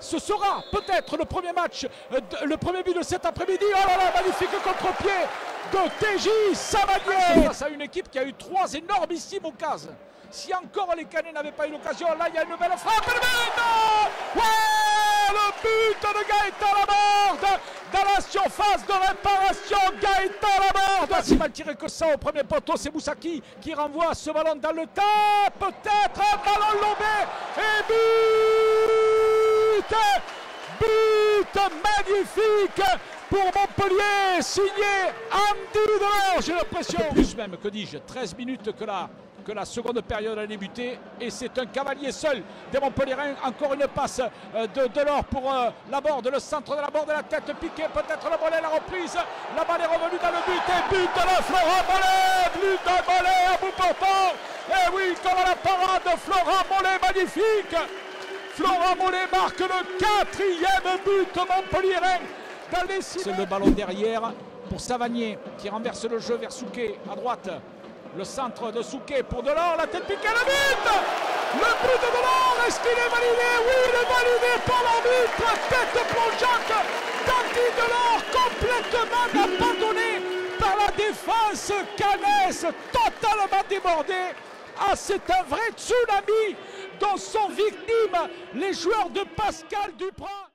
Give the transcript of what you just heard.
Ce sera peut-être le premier match, le premier but de cet après-midi. Oh là là, magnifique contre-pied de TJ Savanier face à une équipe qui a eu 3 énormissimes occasions. Si encore les Canets n'avaient pas eu l'occasion, là il y a une belle frappe. Le but, ouais, le but de Gaëtan Laborde dans la surface de réparation. Gaëtan Laborde, pas si mal tiré que ça au premier poteau. C'est Moussaki qui renvoie ce ballon dans le tas. Peut-être un ballon lobé et but magnifique pour Montpellier, signé Andy Delors. J'ai l'impression, plus même, que dis-je, 13 minutes que la seconde période a débuté et c'est un cavalier seul des Montpelliérains. Encore une passe de Delors pour Laborde, le centre de Laborde, la tête piquée, peut-être le volet, la reprise, la balle est revenue dans le but et but de la Florent Mollet, but de Mollet à bout portant. Et oui, comme à la parade de Florent Mollet, magnifique. Florent Mollet marque le 4e but montpelliérain dans les 6. C'est le ballon derrière pour Savanier qui renverse le jeu vers Souquet à droite. Le centre de Souquet pour Delors, la tête piquée, le but! Le but de Delors, est-ce qu'il est validé? Oui, il est validé par l'arbitre, tête plongeante d'Andy Delors, complètement abandonné par la défense canaise, totalement débordée. Ah, c'est un vrai tsunami dont sont victimes les joueurs de Pascal Duprat.